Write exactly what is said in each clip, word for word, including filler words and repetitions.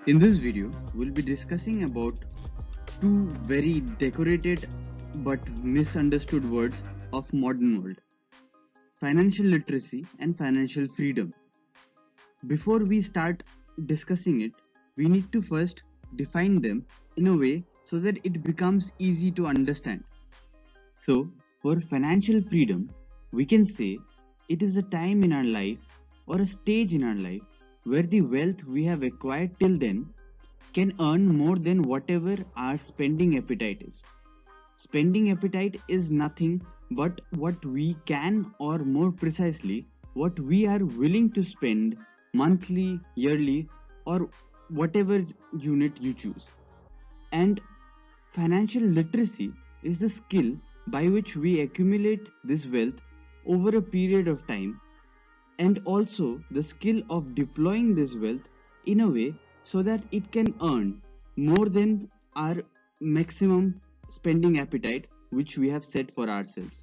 In this video, we'll be discussing about two very decorated but misunderstood words of modern world: financial literacy and financial freedom. Before we start discussing it, we need to first define them in a way so that it becomes easy to understand. So, for financial freedom, we can say it is a time in our life or a stage in our life where the wealth we have acquired till then can earn more than whatever our spending appetite is. Spending appetite is nothing but what we can, or more precisely, what we are willing to spend monthly, yearly, or whatever unit you choose. And financial literacy is the skill by which we accumulate this wealth over a period of time, and also the skill of deploying this wealth in a way so that it can earn more than our maximum spending appetite which we have set for ourselves.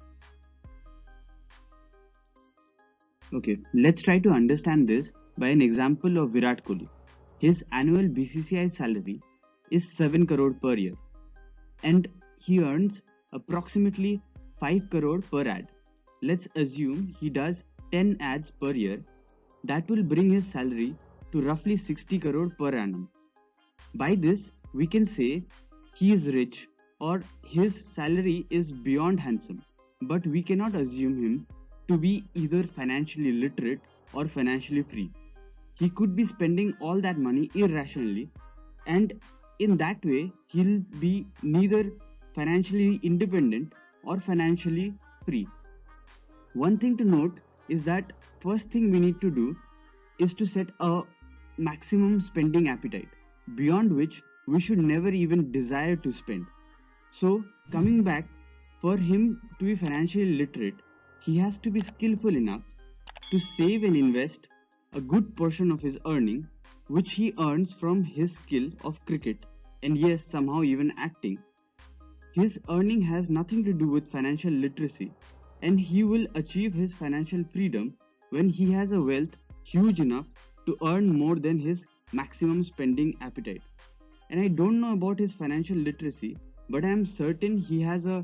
Okay, let's try to understand this by an example of Virat Kohli. His annual B C C I salary is seven crore per year, and he earns approximately five crore per ad. Let's assume he does ten ads per year. That will bring his salary to roughly sixty crore per annum. By this, we can say he is rich, or his salary is beyond handsome, but we cannot assume him to be either financially literate or financially free. He could be spending all that money irrationally, and in that way, he'll be neither financially independent or financially free. One thing to note is that first thing we need to do is to set a maximum spending appetite, beyond which we should never even desire to spend. So, coming back, for him to be financially literate, he has to be skillful enough to save and invest a good portion of his earning, which he earns from his skill of cricket, and yes, somehow even acting. His earning has nothing to do with financial literacy, and he will achieve his financial freedom when he has a wealth huge enough to earn more than his maximum spending appetite. And I don't know about his financial literacy, but I am certain he has a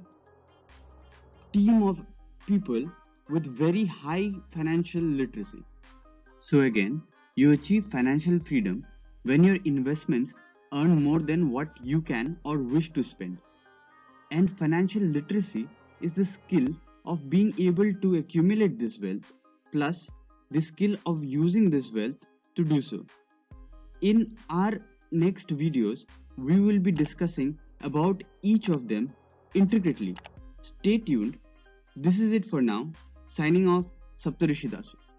team of people with very high financial literacy. So again, you achieve financial freedom when your investments earn more than what you can or wish to spend. And financial literacy is the skill of being able to accumulate this wealth, plus the skill of using this wealth to do so. In our next videos, we will be discussing about each of them intricately. Stay tuned. This is it for now. Signing off, Saptarishi Dasu.